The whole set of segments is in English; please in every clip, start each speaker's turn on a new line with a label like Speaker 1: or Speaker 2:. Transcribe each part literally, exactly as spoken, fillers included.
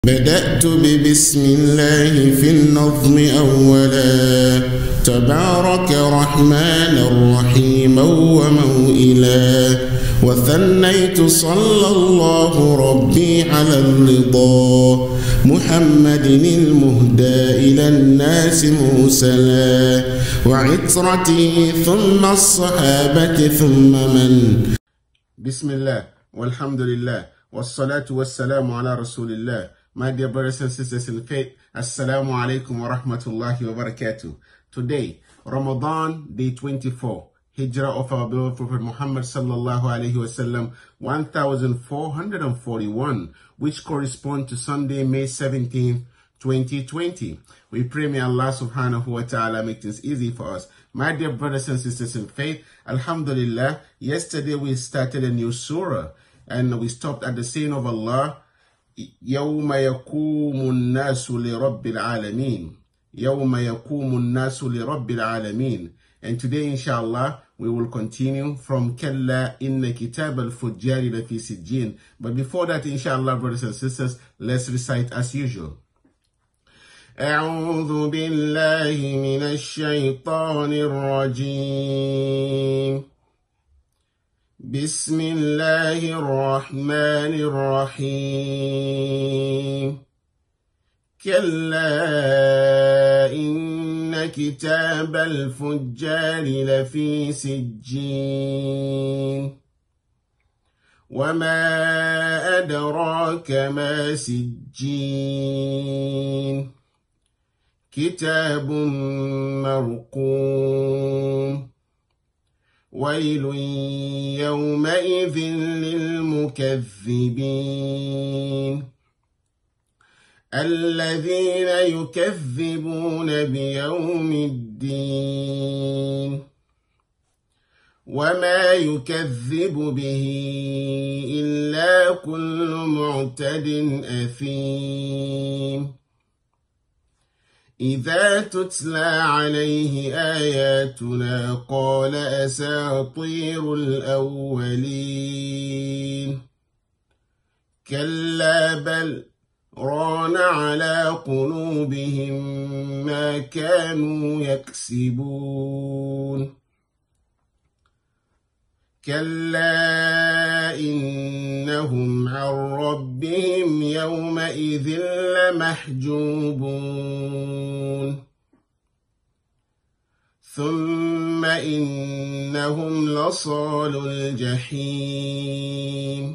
Speaker 1: بدأت ببسم الله في النظم أولا تبارك رحمن رحيما وموئلا وثنيت صلى الله ربي على الرضا محمد المهدى إلى الناس موسلا وعترته ثم الصحابة ثم من. بسم الله والحمد لله والصلاة والسلام على رسول الله. My dear brothers and sisters in faith, Assalamu alaikum wa rahmatullahi wa barakatuh. Today, Ramadan, day twenty-four, Hijrah of our beloved Prophet Muhammad sallallahu alayhi wa sallam, one thousand four hundred forty-one, which corresponds to Sunday, May seventeenth, twenty twenty. We pray may Allah subhanahu wa ta'ala make things easy for us. My dear brothers and sisters in faith, Alhamdulillah, yesterday we started a new surah and we stopped at the saying of Allah, يوم يقوم الناس لرب العالمين. يوم يقوم الناس لرب العالمين. And today, inshallah, we will continue from كلا إن كتاب الفجار لفي سجين. But before that, inshallah, brothers and sisters, let's recite as usual. أعوذ بالله من الشيطان الرجيم. بسم الله الرحمن الرحيم. كلا إن كتاب الفجار لفي سجين. وما أدراك ما سجين. كتاب مرقوم. ويل يومئذ للمكذبين الذين يكذبون بيوم الدين وما يكذب به إلا كل معتد أثيم إذا تتلى عليه آياتنا قال أساطير الأولين كلا بل ران على قلوبهم ما كانوا يكسبون كلا إنهم عن ربهم يومئذ لمحجوبون ثم إنهم لصالو الجحيم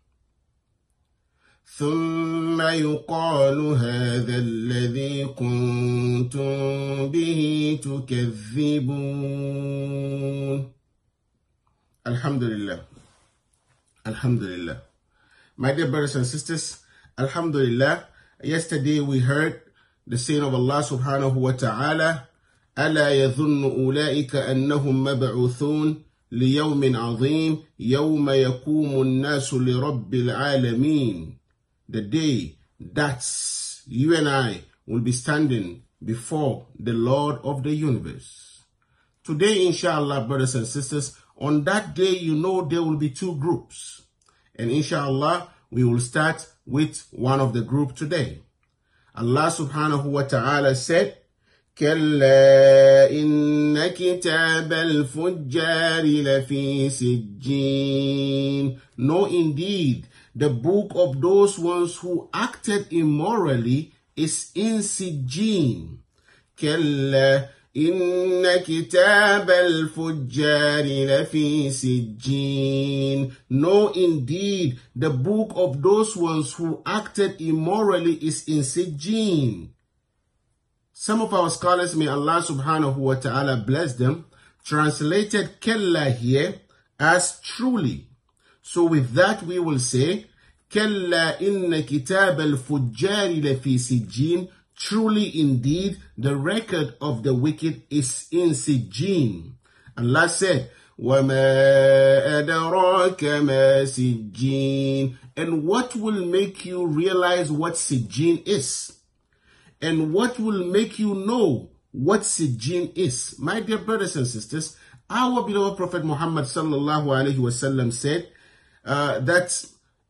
Speaker 1: ثم يقال هذا الذي كنتم به تكذبون. Alhamdulillah. Alhamdulillah. My dear brothers and sisters, Alhamdulillah, yesterday we heard the saying of Allah subhanahu wa ta'ala, أَلَا يَظُنُّ أُولَئِكَ أَنَّهُمْ مَبْعُوثُونَ لِيَوْمٍ عَظِيمٍ يَوْمَ يَقُومُ النَّاسُ لِرَبِّ الْعَالَمِينَ. The day that you and I will be standing before the Lord of the universe. Today, inshallah, brothers and sisters, on that day, you know there will be two groups. And inshallah, we will start with one of the group today. Allah subhanahu wa ta'ala said, كَلَّا إِنَّ كِتَابَ الْفُجَّارِ لَفِي سِجِّينٍ. No, indeed, the book of those ones who acted immorally is in Sijjin. كَلَّا إن كتاب الفجار لفي سجين. No, indeed, the book of those ones who acted immorally is in Sijjin. Some of our scholars, may Allah subhanahu wa ta'ala bless them, translated Kella here as truly. So with that we will say, Kella inna kitab al-fujjari lafi sijjin. Truly indeed, the record of the wicked is in Sijjin. Allah said, وَمَا أَدَرَاكَ مَا سِجِّينَ. And what will make you realize what Sijjin is? And what will make you know what Sijjin is? My dear brothers and sisters, our beloved Prophet Muhammad sallallahu alayhi wa sallam said uh, that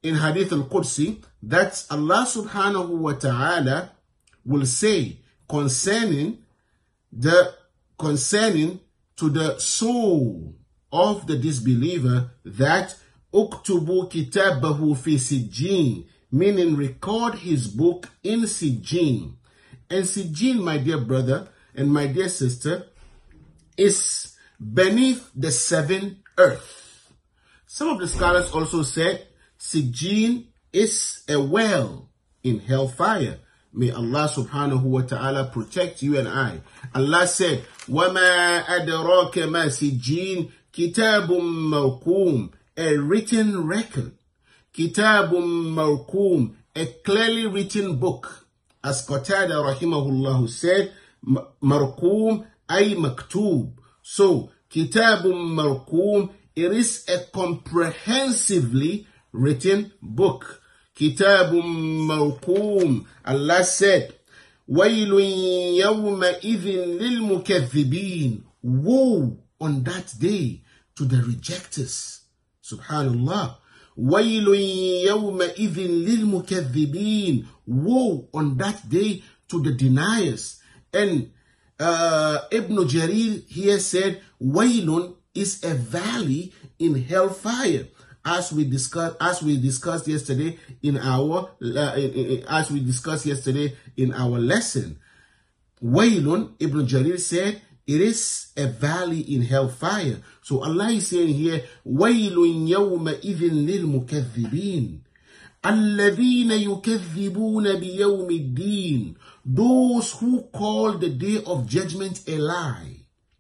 Speaker 1: in Hadith al-Qudsi that Allah subhanahu wa ta'ala will say concerning the concerning to the soul of the disbeliever that uktubu kitabahu fi sijjin, meaning record his book in Sijjin. And Sijjin, my dear brother and my dear sister, is beneath the seven earth. Some of the scholars also said Sijjin is a well in hellfire. May Allah subhanahu wa ta'ala protect you and I. Allah said, وَمَا أَدْرَاكَ مَا سِجِّينَ كِتَابٌ مَوْقُومٌ, a written record. كِتَابٌ مَوْقُومٌ, a clearly written book. As Qatada rahimahullah said, marqum ay maktub. So, kitabun marqum, it is a comprehensively written book. Kitabun marqum. Allah said, waylun yawma idhin lil mukaththibin. Woe on that day to the rejectors. Subhanallah. Waylun yawma idhin lil mukaththibin. Woe on that day to the deniers. And uh, Ibn Jarir here said, Waylun is a valley in hellfire, as we discussed, as we discussed yesterday in our, uh, in, in, as we discussed yesterday in our lesson. Waylun, Ibn Jarir said, it is a valley in hellfire. So Allah is saying here, Waylun yawma idhin lil mukaththibin. الَّذِينَ يُكَذِّبُونَ بِيَوْمِ الدِّينِ, those who call the day of judgment a lie.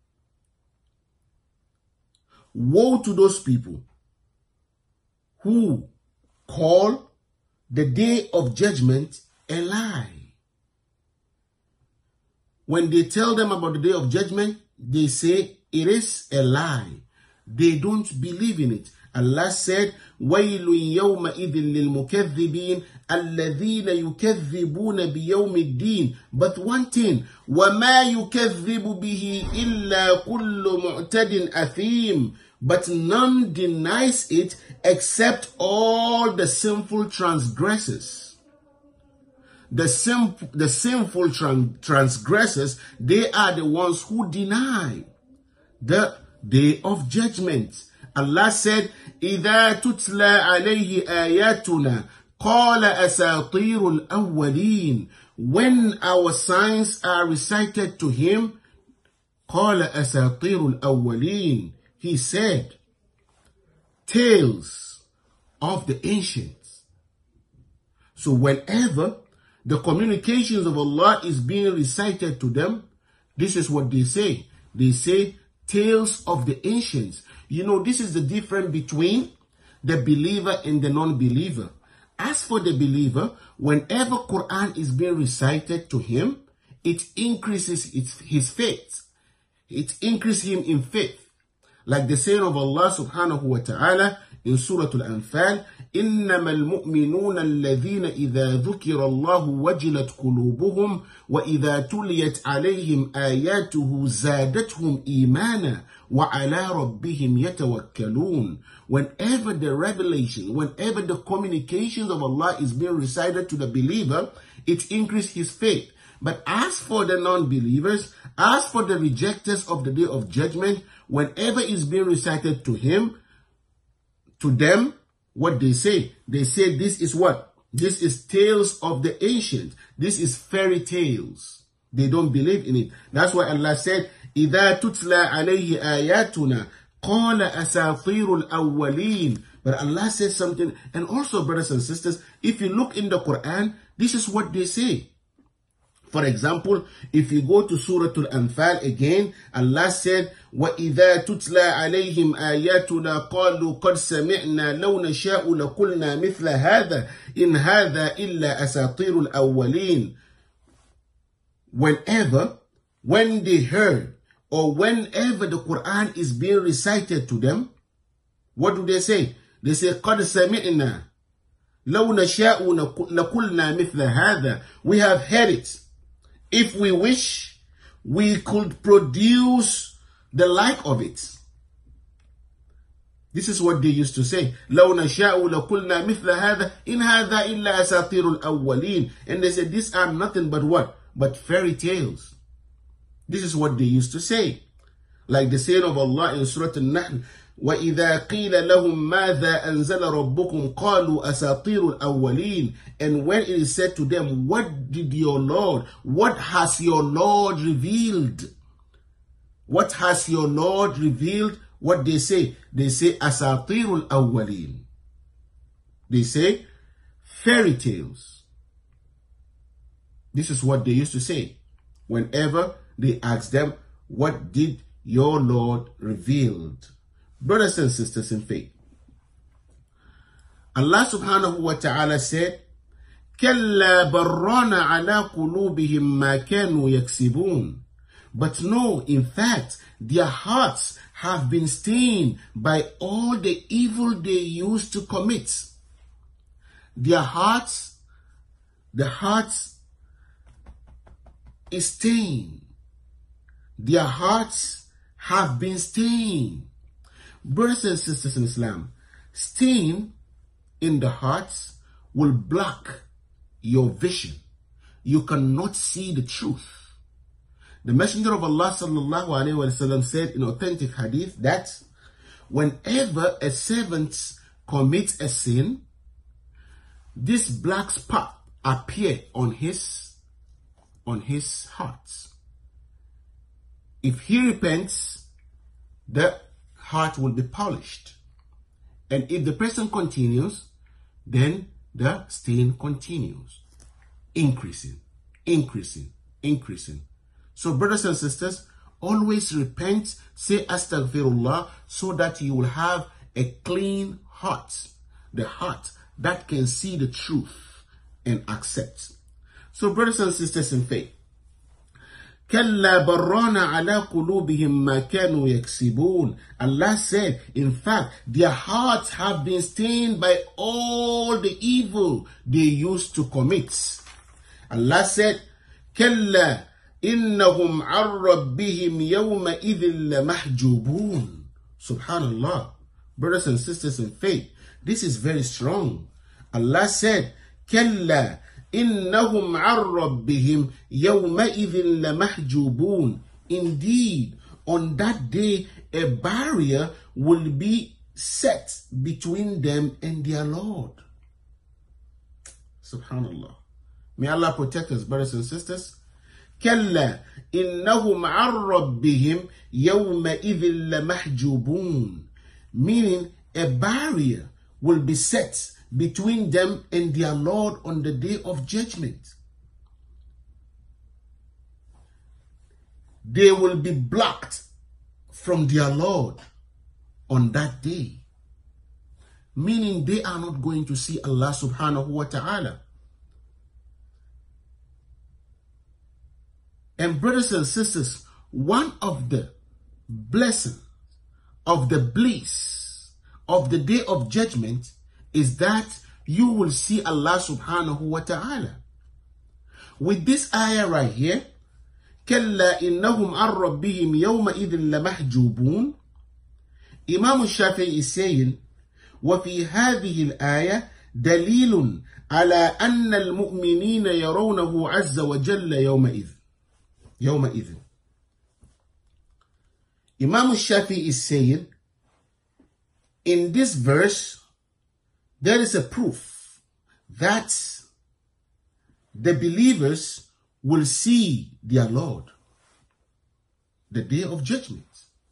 Speaker 1: Woe to those people who call the day of judgment a lie. When they tell them about the day of judgment, they say it is a lie. They don't believe in it. Allah said, وَيْلٌ يَوْمَئِذٍ لِلْمُكَذِّبِينَ الَّذِينَ يُكَذِّبُونَ بِيَوْمِ الدِّينِ. But one thing, وَمَا يُكَذِّبُ بِهِ إِلَّا كُلُّ مُعْتَدٍ أَثِيمٍ. But none denies it except all the sinful transgressors. The, sim the sinful tran transgressors, they are the ones who deny the day of judgment. Allah said, إِذَا تُتْلَى عَلَيْهِ آيَاتُنَا قَالَ أَسَاطِيرُ الْأَوَّلِينَ. When our signs are recited to him, قَالَ أَسَاطِيرُ الْأَوَّلِينَ. He said, tales of the ancients. So whenever the communications of Allah is being recited to them, this is what they say. They say, tales of the ancients. You know, this is the difference between the believer and the non-believer. As for the believer, whenever Quran is being recited to him, it increases its, his faith. It increases him in faith. Like the saying of Allah subhanahu wa ta'ala in Surah Al-Anfal, إِنَّمَا الْمُؤْمِنُونَ الَّذِينَ إِذَا ذُكِرَ اللَّهُ وَجِلَتْ قُلُوبُهُمْ وَإِذَا تُلِيَتْ عَلَيْهِمْ آيَاتُهُ زَادَتْهُمْ إِيمَانًا وَعَلَىٰ رَبِّهِمْ يَتَوَكَّلُونَ. Whenever the revelation, whenever the communications of Allah is being recited to the believer, it increases his faith. But as for the non-believers, as for the rejectors of the day of judgment, whenever it's being recited to him, to them, what they say, they say this is what? This is tales of the ancients. This is fairy tales. They don't believe in it. That's why Allah said, إِذَا تُتْلَى عَلَيْهِ آيَاتُنَا قَالَ أَسَاطِيرُ الْأَوَّلِينَ. But Allah says something, and also brothers and sisters, if you look in the Quran, this is what they say. For example, if you go to Surah Al-Anfal again, Allah said, وَإِذَا تُتْلَى عَلَيْهِمْ آيَاتُنَا قَالُوا قَدْ سَمِعْنَا لَوْ نَشَاءُ لَقُلْنَا مِثْلَ هَذَا إِنْ هَذَا إِلَّا أَسَاطِيرُ الْأَوَّلِينَ. Whenever, when they heard, or whenever the Quran is being recited to them, what do they say? They say, قَدْ سَمِعْنَا لَوْ نَشَاءُ لَقُلْنَا مِثْلَ هَذَا. We have heard it. If we wish, we could produce the like of it. This is what they used to say. لَوْ نَشَاءُ لَقُلْنَا مِثْلَ هَذَا إِنْ هَذَا إِلَّا أَسَاطِيرُ الْأَوَّلِينَ. And they said, these are nothing but what? But fairy tales. This is what they used to say. Like the saying of Allah in Surah An-Nahl, وَإِذَا قِيلَ لَهُمْ مَاذَا أَنزَلَ رَبُّكُمْ قَالُوا أَسَاطِيرُ الْأَوَّلِينَ. And when it is said to them, what did your Lord, what has your Lord revealed? What has your Lord revealed? What they say? They say, أَسَاطِيرُ الْأَوَّلِينَ. They say, fairy tales. This is what they used to say whenever they asked them, what did your Lord revealed? Brothers and sisters in faith, Allah subhanahu wa ta'ala said, كَلَّا بَرَّانَ عَلَىٰ قُلُوبِهِمْ مَا كَانُوا يَكْسِبُونَ. But no, in fact, their hearts have been stained by all the evil they used to commit. Their hearts, the hearts is stained. Their hearts have been stained. Brothers and sisters in Islam, stain in the hearts will block your vision. You cannot see the truth. The Messenger of Allah sallallahu alaihi wasallam said in authentic hadith that whenever a servant commits a sin, this black spot appear on his on his heart. If he repents, the heart will be polished. And if the person continues, then the stain continues, increasing, increasing, increasing. So brothers and sisters, always repent, say astaghfirullah, so that you will have a clean heart, the heart that can see the truth and accept. So brothers and sisters in faith, كَلَّا بَرَّانَ عَلَىٰ قُلُوبِهِمْ مَا كَانُوا يَكْسِبُونَ. Allah said, in fact, their hearts have been stained by all the evil they used to commit. Allah said, كَلَّا إِنَّهُمْ عَنْ رَبِّهِمْ يَوْمَئِذٍ لَمَحْجُوبُونَ. Subhanallah. Brothers and sisters in faith, this is very strong. Allah said, كَلَّا إِنَّهُمْ عَنْ رَبِّهِمْ يَوْمَئِذٍ لَمَحْجُوبُونَ. Indeed, on that day, a barrier will be set between them and their Lord. Subhanallah. May Allah protect us, brothers and sisters. كَلَّا إِنَّهُمْ عَنْ رَبِّهِمْ يَوْمَئِذٍ لَمَحْجُوبُونَ. Meaning, a barrier will be set between them and their Lord on the day of judgment. They will be blocked from their Lord on that day. Meaning they are not going to see Allah subhanahu wa ta'ala. And brothers and sisters, one of the blessings, of the bliss of the day of judgment is that you will see Allah subhanahu wa ta'ala. With this ayah right here, كَلَّا إِنَّهُمْ عَنْ رَبِّهِمْ يَوْمَئِذٍ لَمَحْجُوبُونَ. Imam al-Shafi'i is saying, وَفِي هَذِهِ الْآيَةِ دَلِيلٌ عَلَىٰ أَنَّ الْمُؤْمِنِينَ يَرَوْنَهُ عَزَّ وَجَلَّ يَوْمَئِذٍ. يَوْمَئِذٍ. Imam al-Shafi'i is saying, in this verse, there is a proof that the believers will see their Lord the day of judgment.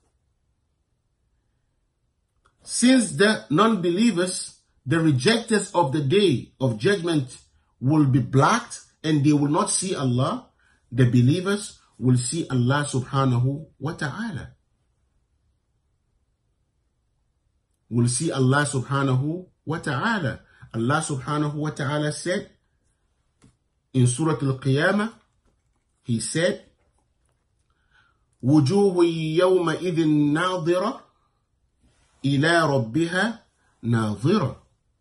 Speaker 1: Since the non-believers, the rejectors of the day of judgment will be blocked and they will not see Allah, the believers will see Allah subhanahu wa ta'ala. Will see Allah subhanahu wa ta'ala. Allah subhanahu wa ta'ala said in Surah Al-Qiyamah, He said, وُجُوهٌ يَوْمَئِذٍ نَاظِرَةٌ إِلَىٰ رَبِّهَا نَاظِرَةٌ.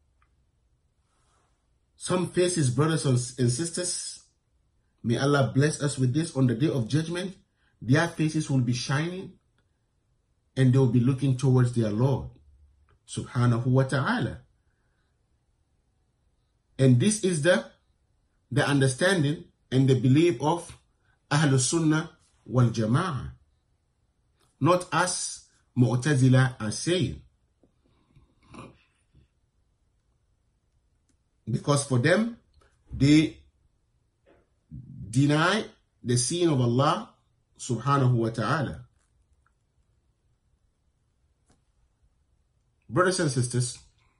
Speaker 1: Some faces, brothers and sisters, may Allah bless us with this, on the day of judgment, their faces will be shining and they will be looking towards their Lord. subhanahu wa ta'ala. And this is the, the understanding and the belief of Ahlus Sunnah wal Jama'ah. Not as Mu'tazila are saying. Because for them, they deny the seeing of Allah subhanahu wa ta'ala. Brothers and sisters,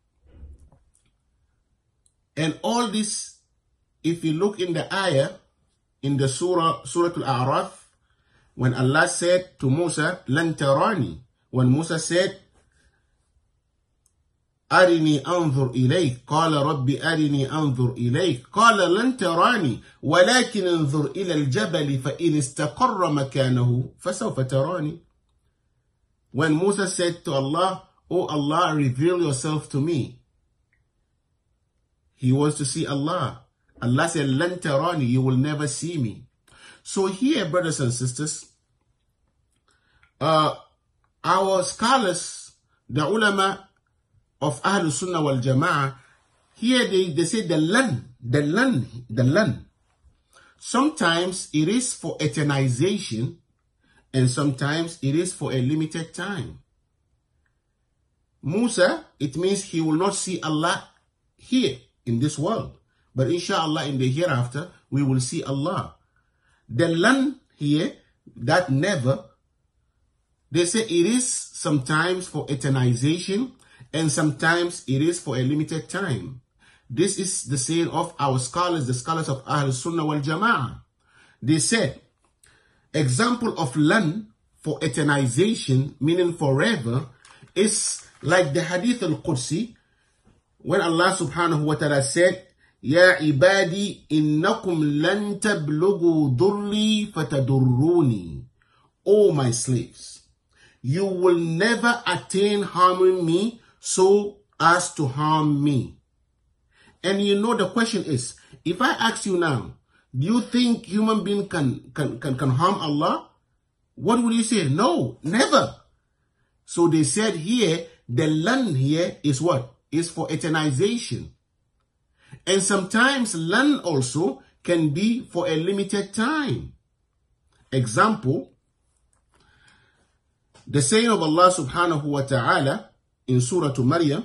Speaker 1: and all this, if you look in the ayah, in the surah, Surah Al-A'raf, when Allah said to Musa, "Lan tarani," when Musa said, "Arini anzur ilayk," qala rabbi arini anzur ilayk, qala lan tarani, walakin anzur ila al-jabal fa in istaqarra makanahu fasawfa tarani. When Musa said to Allah, "Oh Allah, reveal yourself to me," he wants to see Allah. Allah said, "Lan tarani," you will never see me. So here, brothers and sisters, uh, our scholars, the ulama of Ahlul Sunnah wal Jama'ah, here they, they say the lan, the lan, the lan. Sometimes it is for eternization, and sometimes it is for a limited time. Musa, it means he will not see Allah here in this world. But inshallah, in the hereafter, we will see Allah. The lan here, that never, they say it is sometimes for eternization, and sometimes it is for a limited time. This is the saying of our scholars, the scholars of Ahl Sunnah wal Jama'ah. They said, example of lan for eternization, meaning forever, is like the Hadith al-Qudsi, when Allah subhanahu wa ta'ala said, "Ya ibadi innakum lan tablughu durri fatadurruni." O my slaves, you will never attain harming me so as to harm me. And you know the question is, if I ask you now, do you think human being can, can, can, can harm Allah? What will you say? No, never. So they said here, the lan here is what? Is for eternization. And sometimes lan also can be for a limited time. Example, the saying of Allah subhanahu wa ta'ala in Surah Maryam,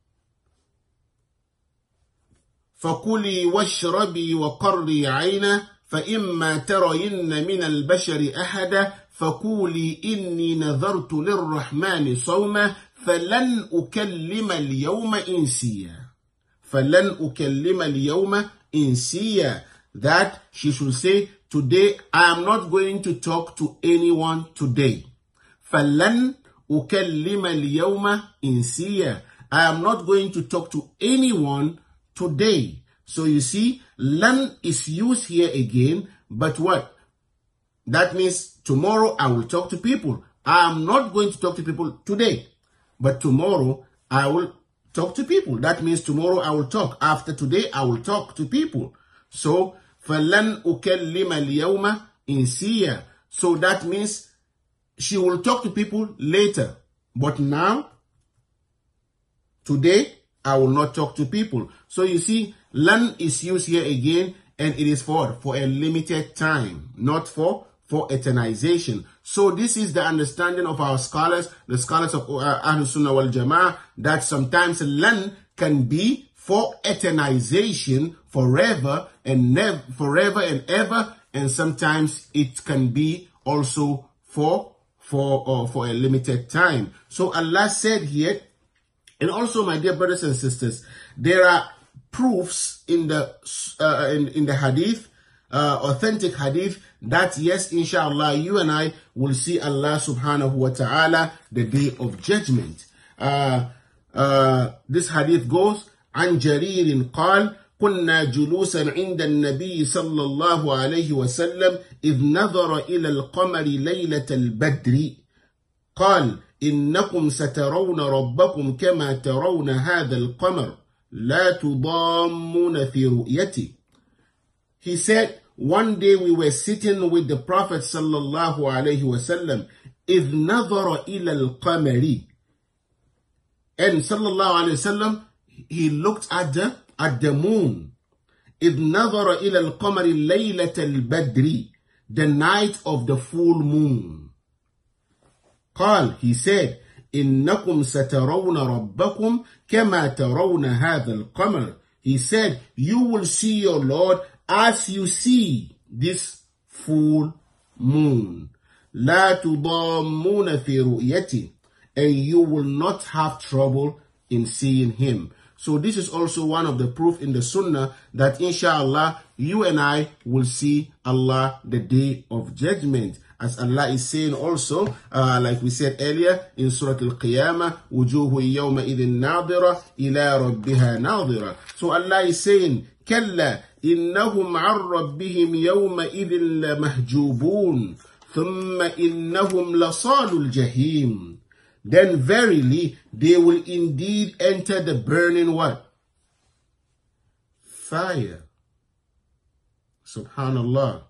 Speaker 1: فَكُلِي وَاشْرَبِي وَقَرِّي عَيْنًا فَإِمَّا تَرَيِنَّ مِنَ الْبَشَرِ أَحَدًا فَقُولِي إِنِّي نَذَرْتُ لِلرَّحْمَنِ صَوْمًا فَلَنْ أُكَلِّمَ الْيَوْمَ إِنْسِيًّا. فَلَنْ أُكَلِّمَ الْيَوْمَ إِنْسِيًّا. That she should say, today I am not going to talk to anyone today. فَلَنْ أُكَلِّمَ الْيَوْمَ إِنْسِيًّا. I am not going to talk to anyone today. So you see, lan is used here again, but what? That means tomorrow I will talk to people. I am not going to talk to people today, but tomorrow I will talk to people. That means tomorrow I will talk. After today I will talk to people. So, فَلَنْ أُكَلِّمَ الْيَوْمَ إِنْسِيًّا. So that means she will talk to people later. But now, today, I will not talk to people. So you see, lan is used here again, and it is for, for a limited time, not for, for eternization. So this is the understanding of our scholars, the scholars of uh, Ahlul Sunnah wal Jama'ah, that sometimes lan can be for eternization, forever and never, forever and ever, and sometimes it can be also for, for, uh, for a limited time. So Allah said here, and also, my dear brothers and sisters, there are proofs in the uh, in, in the hadith, uh, authentic hadith, that yes, inshallah, you and I will see Allah subhanahu wa ta'ala the day of judgment. Uh, uh, this hadith goes, عن جرير قال كنا جلوسا عند النبي صلى الله عليه وسلم إذ نظر إلى القمر ليلة البدر قال إنكم سترون ربكم كما ترون هذا القمر لا تضامون في رؤيته. He said, one day we were sitting with the Prophet sallallahu alayhi wasallam. إذ نظر إلى القمر. And sallallahu alayhi wasallam, he looked at the, at the moon. إِذْ نَظَرَ إِلَى الْقَمَرِ لَيْلَةَ الْبَدْرِ, the night of the full moon. قال, he said, إِنَّكُمْ سَتَرَوْنَ رَبَّكُمْ كَمَا تَرَوْنَ هَذَا الْقَمَرِ. He said, you will see your Lord as you see this full moon. لَا تُضَامُّونَ فِي رُؤْيَتِهِ, and you will not have trouble in seeing him. So this is also one of the proof in the Sunnah that inshallah you and I will see Allah the day of judgment. As Allah is saying also, uh, like we said earlier in Surah Al-Qiyamah, وُجُوهُ يَوْمَئِذٍ نَاظِرَةٍ إِلَىٰ رَبِّهَا نَاظِرَةٍ. So Allah is saying, كَلَّا إِنَّهُمْ عَنْ رَبِّهِمْ يَوْمَئِذٍ لَمَحْجُوبُونَ ثُمَّ إِنَّهُمْ لَصَالُو الْجَحِيمِ. Then verily they will indeed enter the burning what? Fire. Subhanallah.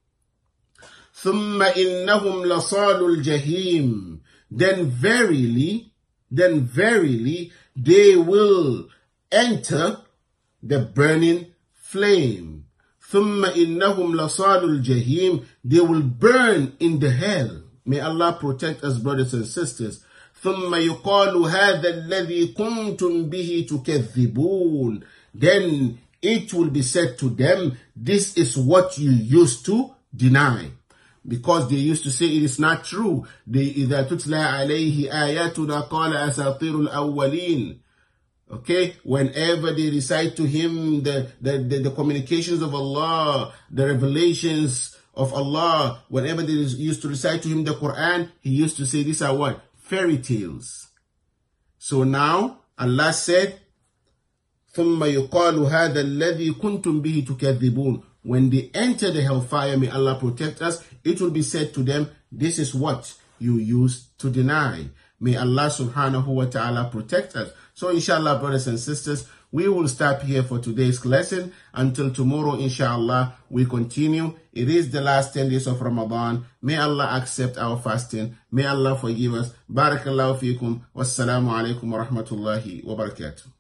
Speaker 1: ثُمَّ إِنَّهُمْ لَصَالُو الْجَحِيمِ. Then verily, then verily they will enter the burning flame. ثُمَّ إِنَّهُمْ لَصَالُو الْجَحِيمِ. They will burn in the hell. May Allah protect us, brothers and sisters. ثُمَّ يُقَالُ هَذَا الَّذِي كُنْتُمْ بِهِ تُكَذِّبُونَ. Then it will be said to them, this is what you used to deny. Because they used to say it is not true. They إِذَا تُتْلَى عَلَيْهِ آيَاتُنَا قَالَ أَسَاطِيرُ الْأَوَّلِينَ. Okay, whenever they recite to him the, the, the, the communications of Allah, the revelations of Allah, whenever they used to recite to him the Quran, he used to say these are what? Fairy tales. So now Allah said, ثُمَّ يُقَالُ هَذَا الَّذِي كُنْتُمْ بِهِ تُكَذِّبُونَ. When they enter the hellfire, may Allah protect us, it will be said to them, this is what you used to deny. May Allah subhanahu wa ta'ala protect us. So inshallah, brothers and sisters, we will stop here for today's lesson. Until tomorrow, inshallah, we continue. It is the last ten days of Ramadan. May Allah accept our fasting. May Allah forgive us. Barakallahu feekum. Wassalamu alaikum wa rahmatullahi wa barakatuh.